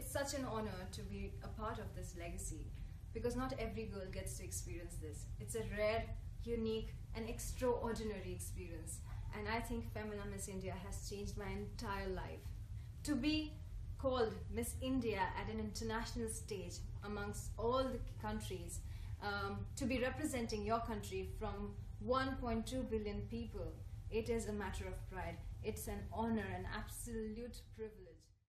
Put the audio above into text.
It's such an honor to be a part of this legacy because not every girl gets to experience this. It's a rare, unique, and extraordinary experience. And I think Femina Miss India has changed my entire life. To be called Miss India at an international stage amongst all the countries, to be representing your country from 1.2 billion people, it is a matter of pride. It's an honor, an absolute privilege.